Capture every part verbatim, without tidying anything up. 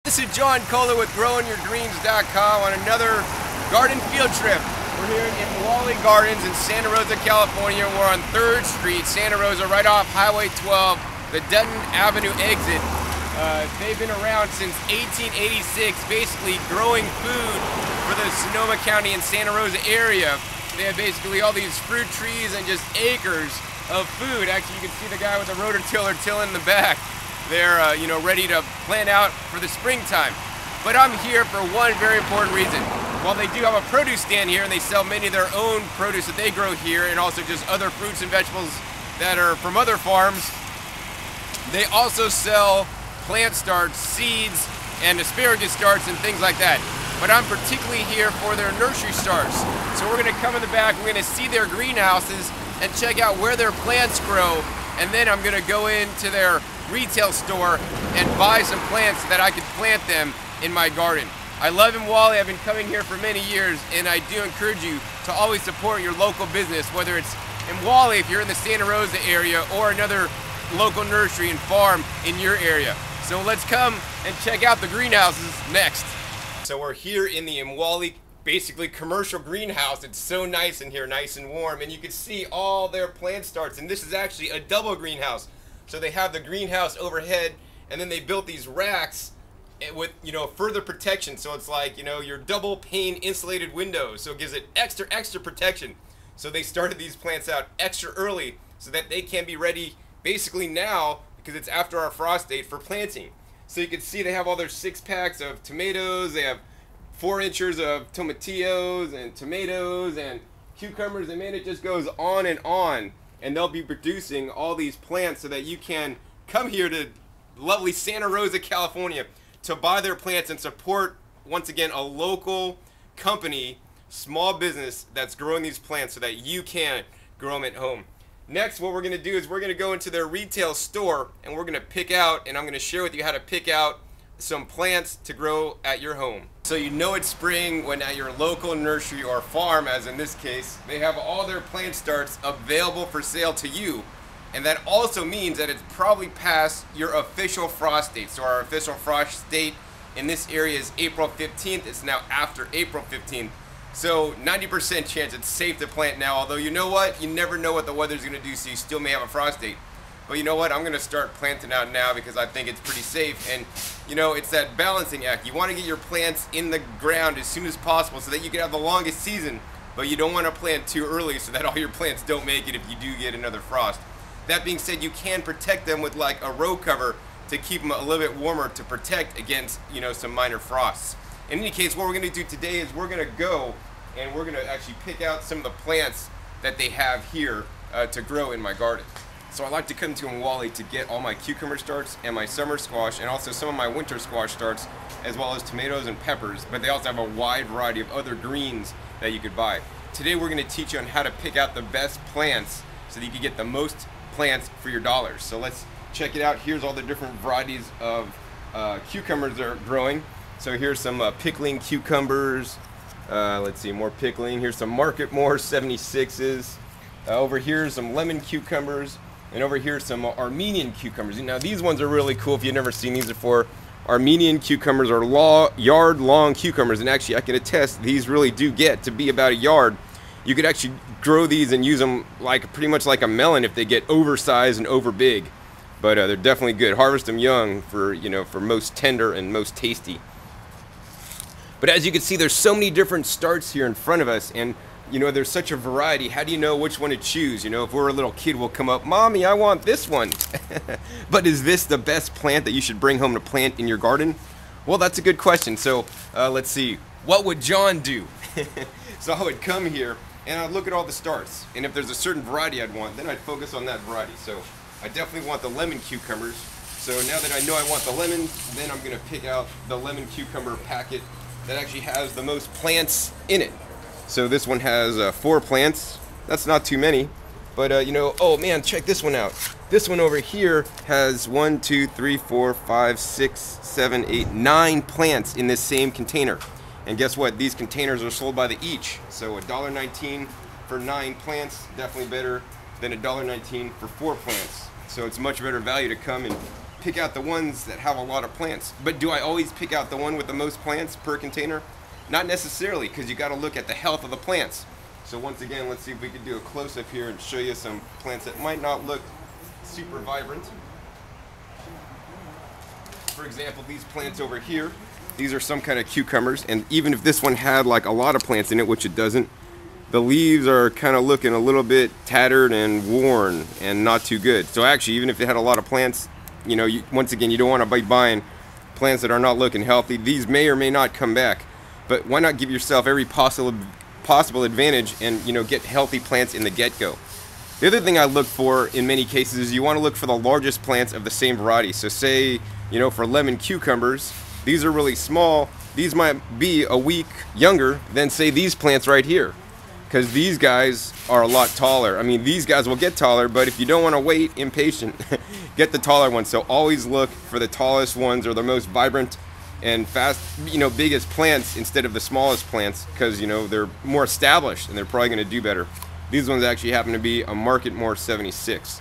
This is John Kohler with growing your greens dot com on another garden field trip. We're here in Wally Gardens in Santa Rosa, California. We're on third street, Santa Rosa, right off Highway twelve, the Dutton Avenue exit. Uh, they've been around since eighteen eighty-six, basically growing food for the Sonoma County and Santa Rosa area. They have basically all these fruit trees and just acres of food. Actually, you can see the guy with the rototiller tilling in the back. They're, uh, you know, ready to plant out for the springtime. But I'm here for one very important reason. While they do have a produce stand here and they sell many of their own produce that they grow here and also just other fruits and vegetables that are from other farms, they also sell plant starts, seeds, and asparagus starts and things like that. But I'm particularly here for their nursery starts. So we're gonna come in the back, we're gonna see their greenhouses and check out where their plants grow, and then I'm gonna go into their retail store and buy some plants that I could plant them in my garden. I love Wally. I've been coming here for many years, and I do encourage you to always support your local business, whether it's in Wally if you're in the Santa Rosa area or another local nursery and farm in your area. So let's come and check out the greenhouses next. So we're here in the Wally, basically commercial greenhouse. It's so nice in here, nice and warm, and you can see all their plant starts, and this is actually a double greenhouse. So they have the greenhouse overhead, and then they built these racks with, you know, further protection. So it's like, you know, your double pane insulated windows. So it gives it extra, extra protection. So they started these plants out extra early so that they can be ready basically now, because it's after our frost date, for planting. So you can see they have all their six packs of tomatoes. They have four inches of tomatillos and tomatoes and cucumbers. And man, it just goes on and on. And they'll be producing all these plants so that you can come here to lovely Santa Rosa, California to buy their plants and support, once again, a local company, small business that's growing these plants so that you can grow them at home. Next, what we're going to do is we're going to go into their retail store and we're going to pick out, and I'm going to share with you how to pick out some plants to grow at your home. So you know it's spring when at your local nursery or farm, as in this case, they have all their plant starts available for sale to you. And that also means that it's probably past your official frost date. So our official frost date in this area is April fifteenth. It's now after April fifteenth. So ninety percent chance it's safe to plant now. Although you know what? You never know what the weather's going to do, so you still may have a frost date. But you know what? I'm going to start planting out now because I think it's pretty safe. And you know, it's that balancing act. You want to get your plants in the ground as soon as possible so that you can have the longest season. But you don't want to plant too early so that all your plants don't make it if you do get another frost. That being said, you can protect them with like a row cover to keep them a little bit warmer to protect against, you know, some minor frosts. In any case, what we're going to do today is we're going to go and we're going to actually pick out some of the plants that they have here uh, to grow in my garden. So I like to come to Wally to get all my cucumber starts and my summer squash and also some of my winter squash starts, as well as tomatoes and peppers, but they also have a wide variety of other greens that you could buy. Today we're going to teach you on how to pick out the best plants so that you can get the most plants for your dollars. So let's check it out. Here's all the different varieties of uh, cucumbers that are growing. So here's some uh, pickling cucumbers. Uh, let's see, more pickling. Here's some Marketmore seventy-sixes. Uh, over here, some lemon cucumbers. And over here, some Armenian cucumbers. Now, these ones are really cool if you've never seen these before. Armenian cucumbers are law, yard-long cucumbers, and actually, I can attest, these really do get to be about a yard. You could actually grow these and use them like pretty much like a melon if they get oversized and over big. But uh, they're definitely good. Harvest them young for, you know, for most tender and most tasty. But as you can see, there's so many different starts here in front of us, and you know, there's such a variety. How do you know which one to choose? You know, if we're a little kid, we'll come up, Mommy, I want this one. But is this the best plant that you should bring home to plant in your garden? Well, that's a good question. So uh, let's see. What would John do? So I would come here and I'd look at all the starts. And if there's a certain variety I'd want, then I'd focus on that variety. So I definitely want the lemon cucumbers. So now that I know I want the lemon, then I'm going to pick out the lemon cucumber packet that actually has the most plants in it. So this one has uh, four plants. That's not too many, but uh, you know, oh man, check this one out. This one over here has one, two, three, four, five, six, seven, eight, nine plants in this same container. And guess what? These containers are sold by the each. So a dollar nineteen for nine plants, definitely better than a dollar nineteen for four plants. So it's much better value to come and pick out the ones that have a lot of plants. But do I always pick out the one with the most plants per container? Not necessarily, because you got to look at the health of the plants. So once again, let's see if we can do a close-up here and show you some plants that might not look super vibrant. For example, these plants over here, these are some kind of cucumbers, and even if this one had like a lot of plants in it, which it doesn't, the leaves are kind of looking a little bit tattered and worn and not too good. So actually, even if it had a lot of plants, you know, you, once again, you don't want to be buying plants that are not looking healthy. These may or may not come back, but why not give yourself every possible possible advantage and, you know, get healthy plants in the get-go. The other thing I look for in many cases is you want to look for the largest plants of the same variety. So say, you know, for lemon cucumbers, these are really small. These might be a week younger than, say, these plants right here, because these guys are a lot taller. I mean, these guys will get taller, but if you don't want to wait impatient, get the taller ones. So always look for the tallest ones or the most vibrant and fast, you know, biggest plants instead of the smallest plants, because, you know, they're more established and they're probably going to do better. These ones actually happen to be a Marketmore seventy-six.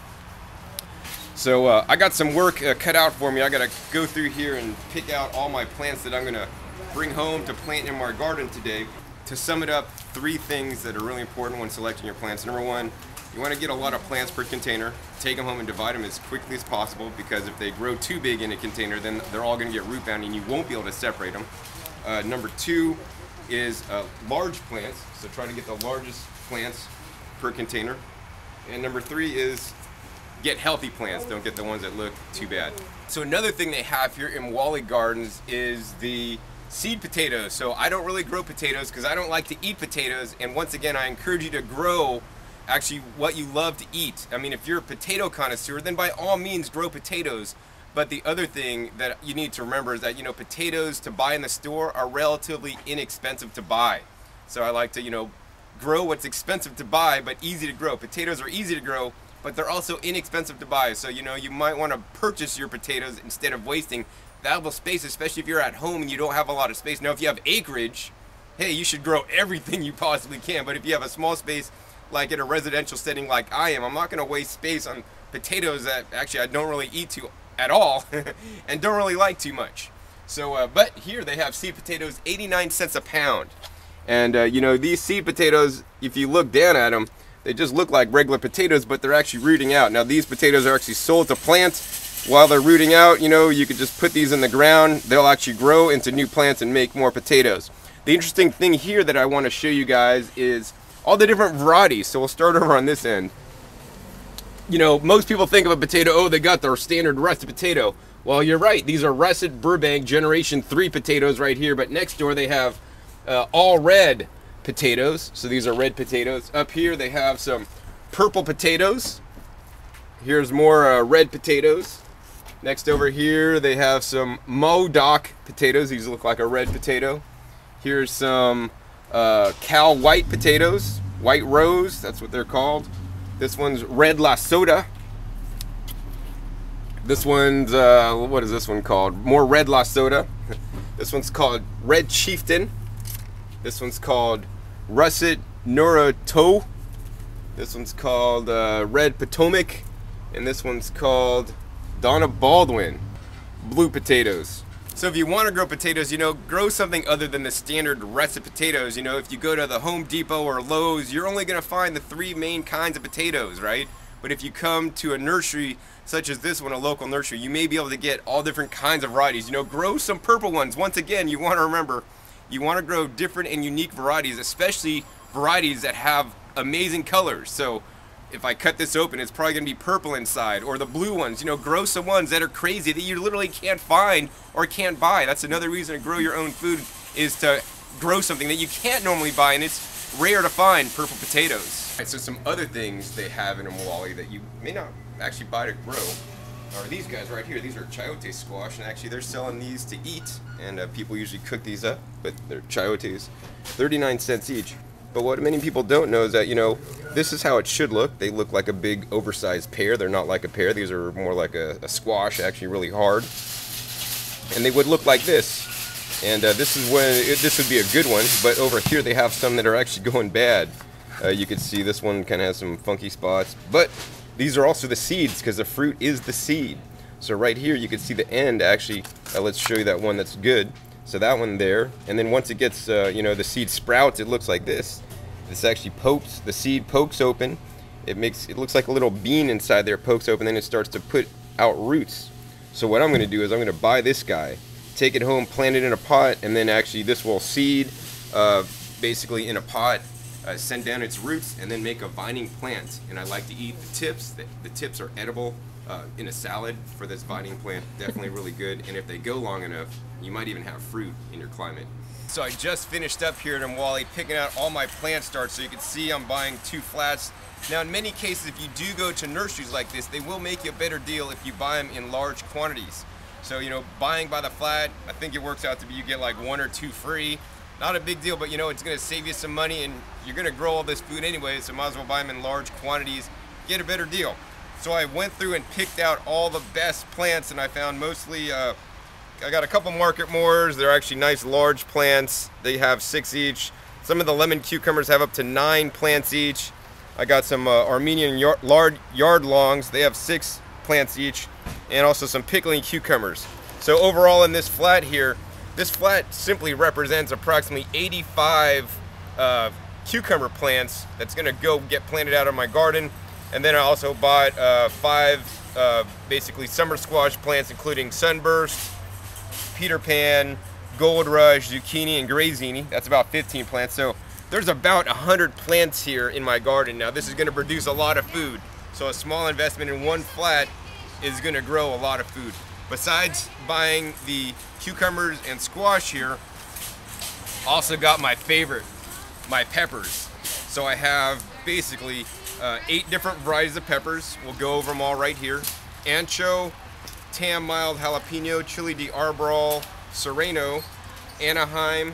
So uh, I got some work uh, cut out for me. I got to go through here and pick out all my plants that I'm going to bring home to plant in my garden today. To sum it up, three things that are really important when selecting your plants. Number one, you want to get a lot of plants per container. Take them home and divide them as quickly as possible, because if they grow too big in a container, then they're all going to get root bound and you won't be able to separate them. Uh, number two is uh, large plants, so try to get the largest plants per container. And number three is get healthy plants, don't get the ones that look too bad. So another thing they have here in Wally Gardens is the seed potatoes. So I don't really grow potatoes because I don't like to eat potatoes, and once again I encourage you to grow actually what you love to eat. I mean, if you're a potato connoisseur, then by all means grow potatoes. But the other thing that you need to remember is that, you know, potatoes to buy in the store are relatively inexpensive to buy. So I like to, you know, grow what's expensive to buy but easy to grow. Potatoes are easy to grow, but they're also inexpensive to buy. So, you know, you might want to purchase your potatoes instead of wasting valuable space, especially if you're at home and you don't have a lot of space. Now, if you have acreage, hey, you should grow everything you possibly can. But if you have a small space, like in a residential setting like I am, I'm not going to waste space on potatoes that actually I don't really eat to at all and don't really like too much. So, uh, but here they have seed potatoes, eighty-nine cents a pound. And, uh, you know, these seed potatoes, if you look down at them, they just look like regular potatoes, but they're actually rooting out. Now, these potatoes are actually sold to plants. While they're rooting out, you know, you could just put these in the ground. They'll actually grow into new plants and make more potatoes. The interesting thing here that I want to show you guys is all the different varieties. So we'll start over on this end. You know, most people think of a potato, oh, they got their standard russet potato. Well, you're right. These are russet Burbank Generation three potatoes right here. But next door they have uh, all red potatoes. So these are red potatoes. Up here they have some purple potatoes. Here's more uh, red potatoes. Next over here they have some Modoc potatoes. These look like a red potato. Here's some uh, Cal White potatoes. White Rose, that's what they're called. This one's Red La Soda. This one's, uh, what is this one called? More Red La Soda. This one's called Red Chieftain. This one's called Russet Nurato. This one's called uh, Red Potomac. And this one's called Donna Baldwin. Blue potatoes. So if you want to grow potatoes, you know, grow something other than the standard russet potatoes. You know, if you go to the Home Depot or Lowe's, you're only going to find the three main kinds of potatoes, right? But if you come to a nursery such as this one, a local nursery, you may be able to get all different kinds of varieties. You know, grow some purple ones. Once again, you want to remember, you want to grow different and unique varieties, especially varieties that have amazing colors. So if I cut this open, it's probably going to be purple inside, or the blue ones. You know, grow some ones that are crazy that you literally can't find or can't buy. That's another reason to grow your own food, is to grow something that you can't normally buy, and it's rare to find purple potatoes. All right, so some other things they have in Wally that you may not actually buy to grow are these guys right here. These are chayote squash, and actually they're selling these to eat, and uh, people usually cook these up, but they're chayotes, thirty-nine cents each. But what many people don't know is that, you know, this is how it should look. They look like a big oversized pear. They're not like a pear. These are more like a, a squash, actually really hard. And they would look like this. And uh, this is when, it, this would be a good one, but over here they have some that are actually going bad. Uh, you can see this one kind of has some funky spots. But these are also the seeds, because the fruit is the seed. So right here you can see the end actually. Uh, let's show you that one that's good. So that one there, and then once it gets, uh, you know, the seed sprouts, it looks like this. This actually pokes, the seed pokes open. It makes, it looks like a little bean inside there, pokes open, then it starts to put out roots. So what I'm going to do is I'm going to buy this guy, take it home, plant it in a pot, and then actually this will seed uh, basically in a pot, uh, send down its roots, and then make a vining plant. And I like to eat the tips. The, the tips are edible uh, in a salad for this vining plant. Definitely really good. And if they go long enough, you might even have fruit in your climate. So I just finished up here at Mwali picking out all my plant starts. So you can see I'm buying two flats. Now in many cases, if you do go to nurseries like this, they will make you a better deal if you buy them in large quantities. So, you know, buying by the flat, I think it works out to be you get like one or two free. Not a big deal, but you know, it's gonna save you some money and you're gonna grow all this food anyway, so might as well buy them in large quantities, get a better deal. So I went through and picked out all the best plants, and I found mostly, uh, I got a couple Market Moors. They're actually nice large plants. They have six each. Some of the lemon cucumbers have up to nine plants each. I got some uh, Armenian yard, yard, yard longs. They have six plants each, and also some pickling cucumbers. So overall in this flat here, this flat simply represents approximately eighty-five uh, cucumber plants that's gonna go get planted out of my garden. And then I also bought uh, five uh, basically summer squash plants, including Sunburst, Peter Pan, Gold Rush, Zucchini, and Grazzini. That's about fifteen plants. So there's about one hundred plants here in my garden. Now this is gonna produce a lot of food. So a small investment in one flat is gonna grow a lot of food. Besides buying the cucumbers and squash here, also got my favorite, my peppers. So I have basically uh, eight different varieties of peppers. We'll go over them all right here. Ancho, Tam Mild Jalapeno, Chili de Arbol, Serrano, Anaheim,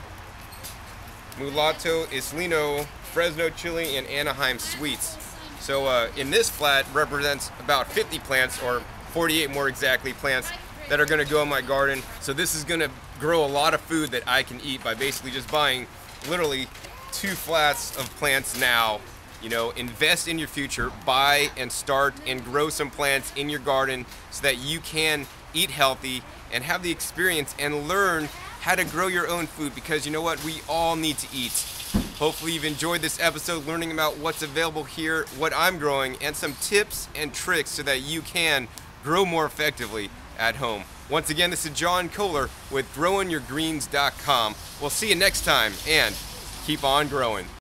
Mulatto, Islino, Fresno Chili, and Anaheim Sweets. So uh, in this flat represents about fifty plants, or forty-eight more exactly, plants that are gonna go in my garden. So this is gonna grow a lot of food that I can eat by basically just buying literally two flats of plants now. You know, invest in your future, buy and start and grow some plants in your garden so that you can eat healthy and have the experience and learn how to grow your own food, because you know what, we all need to eat. Hopefully you've enjoyed this episode, learning about what's available here, what I'm growing, and some tips and tricks so that you can grow more effectively at home. Once again, this is John Kohler with growing your greens dot com. We'll see you next time, and keep on growing.